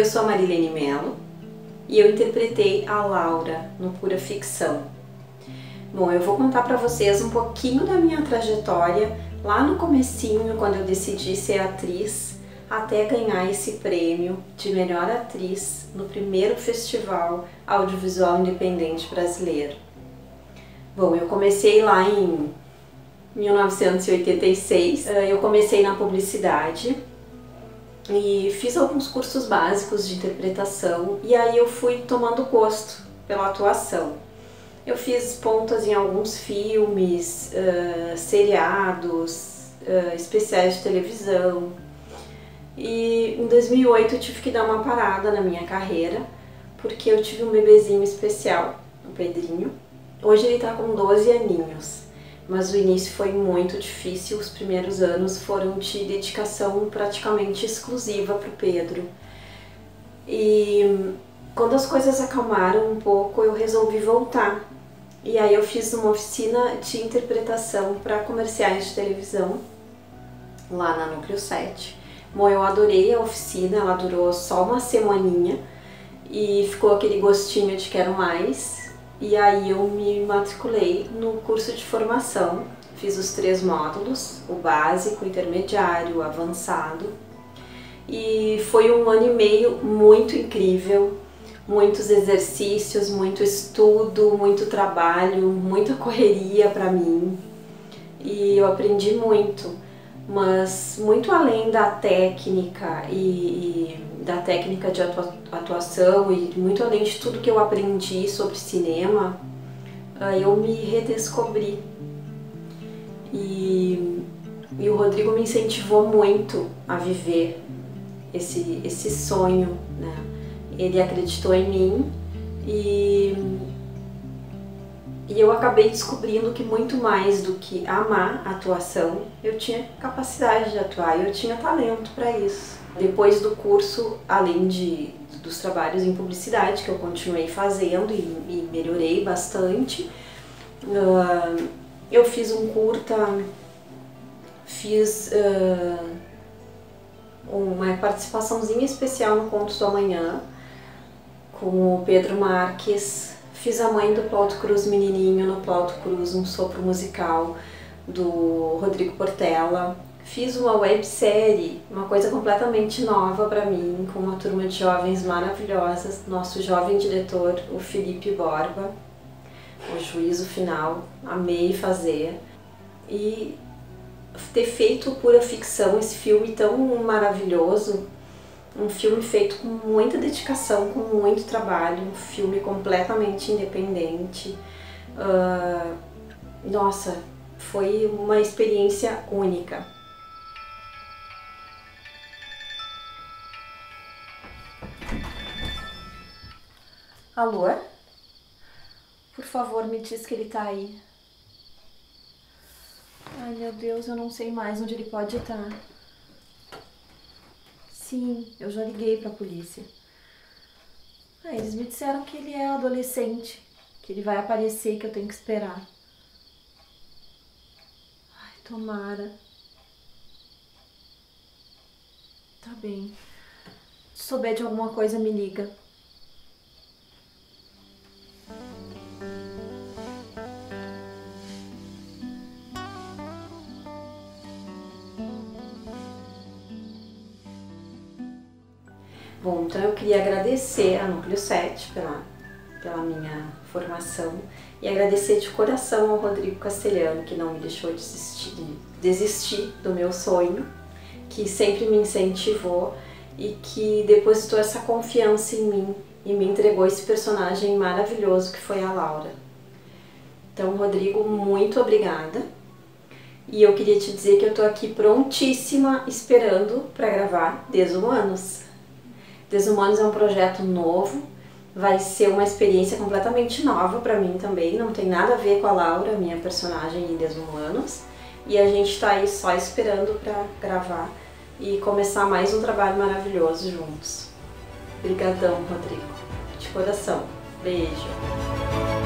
sou a Marilene Mello e eu interpretei a Laura no Pura Ficção. Bom, eu vou contar para vocês um pouquinho da minha trajetória lá no comecinho, quando eu decidi ser atriz, até ganhar esse prêmio de melhor atriz no primeiro Festival Audiovisual Independente Brasileiro. Bom, eu comecei lá em 1986, eu comecei na publicidade e fiz alguns cursos básicos de interpretação e aí eu fui tomando gosto pela atuação. Eu fiz pontas em alguns filmes, seriados, especiais de televisão. E em 2008 eu tive que dar uma parada na minha carreira, porque eu tive um bebezinho especial, o Pedrinho. Hoje ele está com 12 aninhos, mas o início foi muito difícil, os primeiros anos foram de dedicação praticamente exclusiva para o Pedro. E quando as coisas acalmaram um pouco, eu resolvi voltar. E aí eu fiz uma oficina de interpretação para comerciais de televisão, lá na Núcleo 7. Bom, eu adorei a oficina, ela durou só uma semaninha e ficou aquele gostinho de quero mais. E aí eu me matriculei no curso de formação, fiz os 3 módulos, o básico, o intermediário, o avançado. E foi um ano e meio muito incrível, muitos exercícios, muito estudo, muito trabalho, muita correria para mim. E eu aprendi muito, mas muito além da técnica e da técnica de atuação e muito além de tudo que eu aprendi sobre cinema, eu me redescobri. E o Rodrigo me incentivou muito a viver esse sonho, né? Ele acreditou em mim e eu acabei descobrindo que muito mais do que amar a atuação, eu tinha capacidade de atuar, eu tinha talento para isso. Depois do curso, além dos trabalhos em publicidade que eu continuei fazendo e melhorei bastante, eu fiz um curta, fiz uma participaçãozinha especial no Contos do Amanhã com o Pedro Marques. Fiz a mãe do Plauto Cruz menininho no Plauto Cruz, um sopro musical do Rodrigo Portela. Fiz uma websérie, uma coisa completamente nova para mim, com uma turma de jovens maravilhosas, nosso jovem diretor, o Felipe Borba, O Juízo Final, amei fazer. E ter feito Pura Ficção, esse filme tão maravilhoso, um filme feito com muita dedicação, com muito trabalho, um filme completamente independente. Nossa, foi uma experiência única. Alô? Por favor, me diz que ele tá aí. Ai, meu Deus, eu não sei mais onde ele pode estar. Sim, eu já liguei pra polícia. Eles me disseram que ele é adolescente, que ele vai aparecer, que eu tenho que esperar. Ai, tomara. Tá bem. Se souber de alguma coisa, me liga. Bom, então eu queria agradecer a Núcleo 7 pela minha formação e agradecer de coração ao Rodrigo Castelhano, que não me deixou desistir do meu sonho, que sempre me incentivou e que depositou essa confiança em mim e me entregou esse personagem maravilhoso que foi a Laura. Então, Rodrigo, muito obrigada. E eu queria te dizer que eu tô aqui prontíssima esperando para gravar Desumanos. Desumanos é um projeto novo, vai ser uma experiência completamente nova para mim também, não tem nada a ver com a Laura, minha personagem em Desumanos, e a gente está aí só esperando para gravar e começar mais um trabalho maravilhoso juntos. Obrigadão, Rodrigo, de coração. Beijo.